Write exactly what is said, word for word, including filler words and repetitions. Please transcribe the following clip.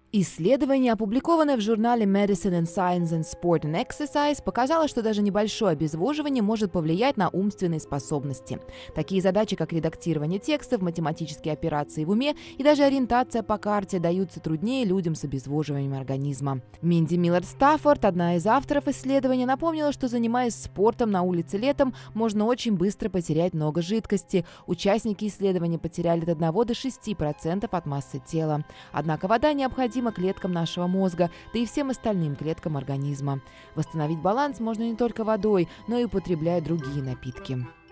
Исследование, опубликованное в журнале Medicine and Science and Sport and Exercise, показало, что даже небольшое обезвоживание может повлиять на умственные способности. Такие задачи, как редактирование текстов, математические операции в уме и даже ориентация по карте даются труднее людям с обезвоживанием организма. Минди Миллард-Стаффорд, одна из авторов исследования, напомнила, что, занимаясь спортом на улице летом, можно очень быстро потерять много жидкости. Участники исследования потеряли от одного до шести процентов от массы тела. Однако вода необходима клеткам нашего мозга, да и всем остальным клеткам организма. Восстановить баланс можно не только водой, но и употребляя другие напитки.